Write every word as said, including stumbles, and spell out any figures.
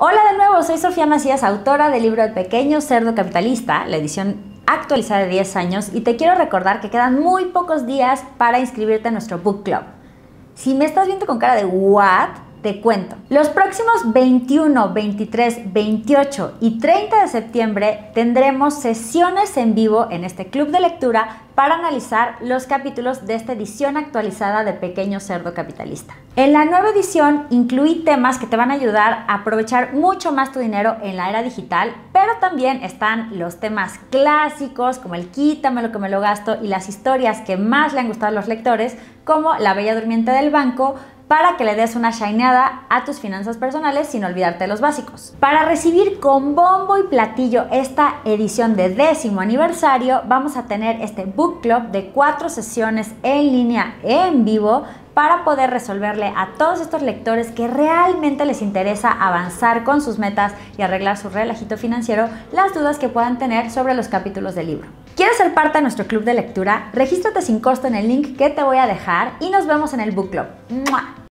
Hola de nuevo, soy Sofía Macías, autora del libro El Pequeño Cerdo Capitalista, la edición actualizada de diez años, y te quiero recordar que quedan muy pocos días para inscribirte a nuestro book club. Si me estás viendo con cara de ¿what?, te cuento. Los próximos veintiuno, veintitrés, veintiocho y treinta de septiembre tendremos sesiones en vivo en este club de lectura para analizar los capítulos de esta edición actualizada de Pequeño Cerdo Capitalista. En la nueva edición incluí temas que te van a ayudar a aprovechar mucho más tu dinero en la era digital, pero también están los temas clásicos como el quítame lo que me lo gasto y las historias que más le han gustado a los lectores, como La Bella Durmiente del Banco, para que le des una shineada a tus finanzas personales sin olvidarte de los básicos. Para recibir con bombo y platillo esta edición de décimo aniversario, vamos a tener este book club de cuatro sesiones en línea en vivo para poder resolverle a todos estos lectores que realmente les interesa avanzar con sus metas y arreglar su relajito financiero las dudas que puedan tener sobre los capítulos del libro. ¿Quieres ser parte de nuestro club de lectura? Regístrate sin costo en el link que te voy a dejar y nos vemos en el book club. ¡Mua!